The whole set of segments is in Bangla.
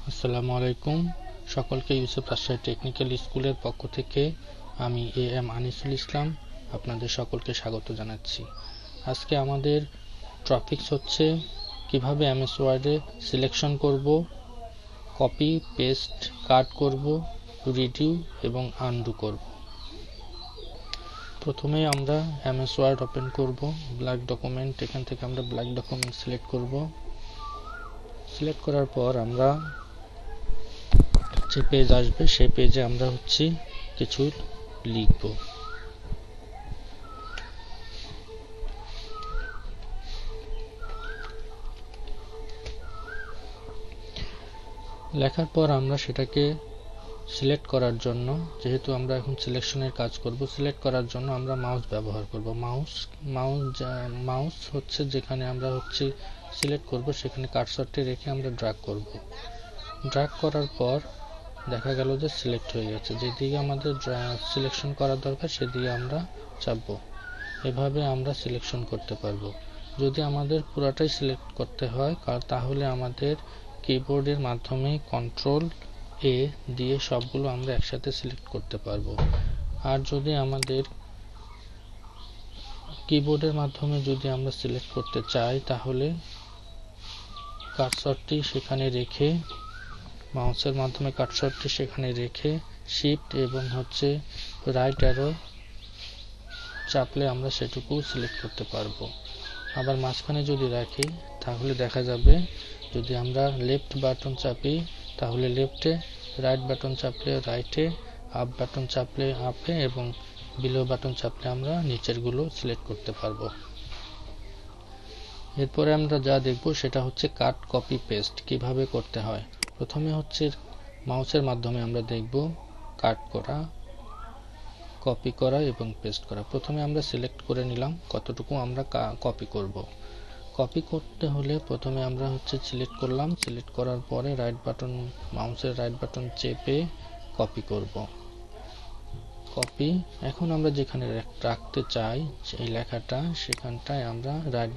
আসসালামু আলাইকুম সকলকে ইউসুফ রাজশাহী টেকনিক্যাল স্কুলের পক্ষ থেকে আমি এম আনিসুল ইসলাম আপনাদের সকলকে স্বাগত জানাচ্ছি। আজকে আমাদের টপিকস হচ্ছে কিভাবে এমএস ওয়ার্ডে সিলেকশন করব, কপি পেস্ট কাট করব, রিডিউ এবং আনডু করব। প্রথমে আমরা এমএস ওয়ার্ড ওপেন করব, ব্ল্যাঙ্ক ডকুমেন্ট, এখান থেকে আমরা ব্ল্যাঙ্ক ডকুমেন্ট সিলেক্ট করব। সিলেক্ট করার পর আমরা যে পেজ আসবে সেই পেজে আমরা কিছু লিখব। লেখার পর আমরা সেটাকে সিলেক্ট করার জন্য, যেহেতু আমরা এখন সিলেকশনের কাজ করব, সিলেক্ট করার জন্য আমরা মাউস ব্যবহার করব। মাউস হচ্ছে যেখানে আমরা সিলেক্ট করব সেখানে কার্সরটি রেখে আমরা ড্র্যাগ করব। ড্র্যাগ করার পর দেখা গেল যে সিলেক্ট হয়ে গেছে। যেদিকে আমাদের সিলেকশন করার দরকার সেদিকে আমরা চাপবো। এভাবে আমরা সিলেকশন করতে পারবো। যদি আমাদের পুরাটাই সিলেক্ট করতে হয় তাহলে আমাদের কিবোর্ডের মাধ্যমে কন্ট্রোল এ দিয়ে সবগুলো আমরা একসাথে সিলেক্ট করতে পারবো। আর যদি আমাদের কিবোর্ডের মাধ্যমে যদি আমরা সিলেক্ট করতে চাই তাহলে কার্সরটি সেখানে রেখে, মাউসের মাধ্যমে কার্সরটি সেখানে রেখে শিফট এবং রাইট অ্যারো চাপলে আমরা সেটুকু সিলেক্ট করতে পারবো। আবার মাঝখানে যদি রাখি তাহলে দেখা যাবে, যদি আমরা লেফট বাটন চাপি তাহলে লেফটে, রাইট বাটন চাপলে রাইটে, আপ বাটন চাপলে আপে এবং বিলো বাটন চাপলে আমরা নিচের গুলো সিলেক্ট করতে পারবো। এরপরে আমরা যা দেখব সেটা হচ্ছে কাট, কপি, পেস্ট কিভাবে করতে হয়। প্রথমে মাউসের মাধ্যমে আমরা দেখব কাট করা, কপি করা এবং পেস্ট করা। প্রথমে আমরা সিলেক্ট করে নিলাম কতটুকু আমরা কপি করব। কপি করতে হলে প্রথমে আমরা সিলেক্ট করলাম, সিলেক্ট করার পরে মাউসের রাইট বাটন চেপে কপি করব। কপি, এখন আমরা যেখানে রাখতে চাই এই লেখাটা সেখানটায় আমরা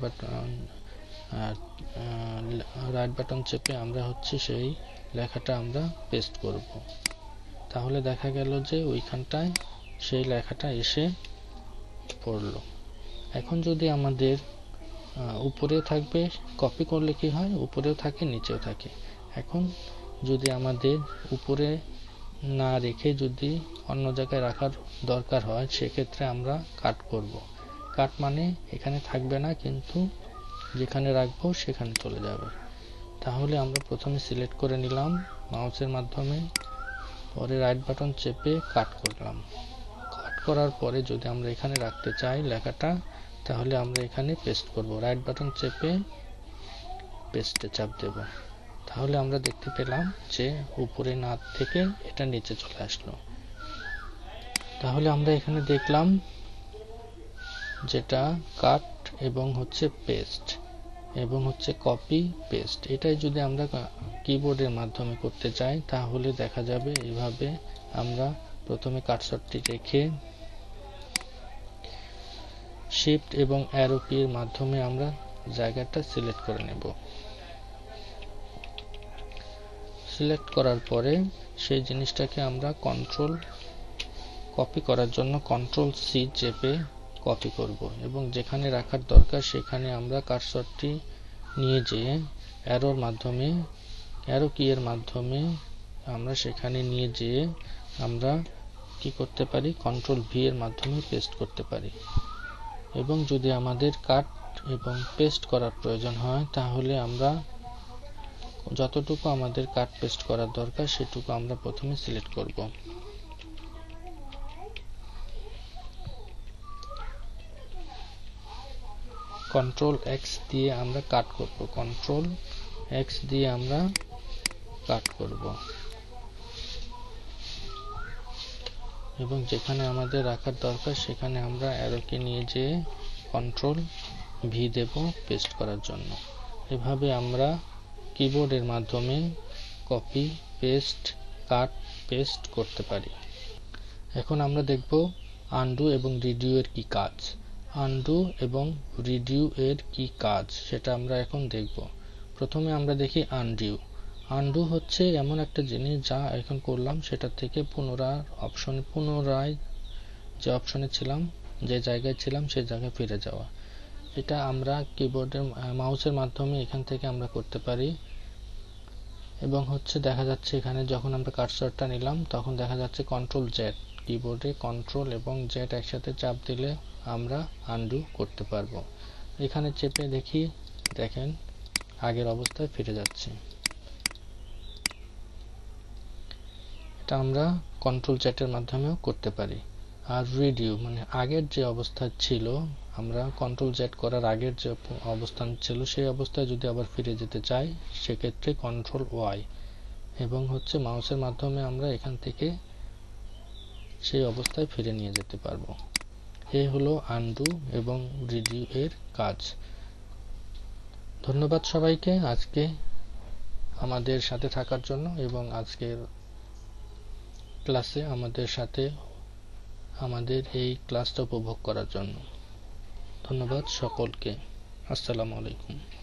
রাইট বাটন চেপে আমরা সেই লেখাটা আমরা পেস্ট করব। তাহলে দেখা গেল যে ওইখানটায় সেই লেখাটা এসে পড়লো। এখন যদি আমাদের উপরে থাকবে, কপি করলে কি হয়, উপরেও থাকে নিচেও থাকে। এখন যদি আমাদের উপরে না রেখে যদি অন্য জায়গায় রাখার দরকার হয় সেক্ষেত্রে আমরা কাট করব। কাট মানে এখানে থাকবে না, কিন্তু যেখানে রাখবো সেখানে চলে যাবে। তাহলে আমরা প্রথমে সিলেক্ট করে নিলাম মাউসের মাধ্যমে, পরে রাইট বাটন চেপে কাট করলাম। কাট করার পরে যদি আমরা এখানে রাখতে চাই লেখাটা তাহলে আমরা এখানে পেস্ট করব। রাইট বাটন চেপে পেস্টে চাপ দেব। তাহলে আমরা দেখতে পেলাম যে উপরে না থেকে এটা নিচে চলে আসলো। তাহলে আমরা এখানে দেখলাম যেটা কাট এবং পেস্ট এবং কপি পেস্ট। এটাই যদি আমরা কিবোর্ডের মাধ্যমে করতে চাই তাহলে দেখা যাবে এভাবে আমরা প্রথমে কার্সরটি রেখে শিফট এবং অ্যারো কির মাধ্যমে আমরা জায়গাটা সিলেক্ট করে নেব। সিলেক্ট করার পরে সেই জিনিসটাকে আমরা কপি করার জন্য কন্ট্রোল সি চেপে কপি করব এবং যেখানে রাখার দরকার সেখানে আমরা কার্সরটি নিয়ে যেয়ে অ্যারো কি এর মাধ্যমে আমরা সেখানে নিয়ে যেয়ে আমরা কি করতে পারি, কন্ট্রোল ভি এর মাধ্যমে পেস্ট করতে পারি। এবং যদি আমাদের কাট এবং পেস্ট করার প্রয়োজন হয় তাহলে আমরা যতটুকু আমাদের কাট পেস্ট করার দরকার সেটুকু আমরা প্রথমে সিলেক্ট করব। কন্ট্রোল এক্স দিয়ে আমরা কাট করব, কন্ট্রোল এক্স দিয়ে আমরা কাট করব এবং যেখানে আমাদের রাখার দরকার সেখানে আমরা অ্যারোকে নিয়ে যেয়ে কন্ট্রোল ভি দেব পেস্ট করার জন্য। এভাবে আমরা কিবোর্ডের মাধ্যমে কপি, পেস্ট, কাট, পেস্ট করতে পারি। এখন আমরা দেখব আনডু এবং রিডিউ এর কি কাজ। আনডু এবং রিডিউ এর কি কাজ সেটা আমরা এখন দেখব। প্রথমে আমরা দেখি আনডু। আনডু হচ্ছে এমন একটা জিনিস যা এখন করলাম সেটা থেকে পুনরায় যে অপশনে ছিলাম, যে জায়গায় ছিলাম সেই জায়গায় ফিরে যাওয়া। এটা আমরা কিবোর্ডের মাউসের মাধ্যমে এখান থেকে আমরা করতে পারি। এবং হচ্ছে দেখা যাচ্ছে এখানে যখন আমরা কার্সরটা নিলাম তখন দেখা যাচ্ছে কন্ট্রোল জেড, কিবোর্ডে কন্ট্রোল এবং জেড একসাথে চাপ দিলে আমরা আনডু করতে পারবো। এখানে চেপে দেখি, দেখেন আগের অবস্থায় ফিরে যাচ্ছে। এটা আমরা কন্ট্রোল জেডের মাধ্যমেও করতে পারি। আর রিডিউ মানে আগের যে অবস্থা ছিল, আমরা কন্ট্রোল জেড করার আগের যে অবস্থান ছিল সেই অবস্থায় যদি আবার ফিরে যেতে চাই সেক্ষেত্রে কন্ট্রোল ওয়াই এবং হচ্ছে মাউসের মাধ্যমে আমরা এখান থেকে সেই অবস্থায় ফিরে নিয়ে যেতে পারবো। এই হলো আনডু এবং রিডিউ এর কাজ। ধন্যবাদ সবাইকে আজকে আমাদের সাথে থাকার জন্য এবং আজকের ক্লাসে আমাদের সাথে আমাদের এই ক্লাসটা উপভোগ করার জন্য। ধন্যবাদ সকলকে। আসসালামু আলাইকুম।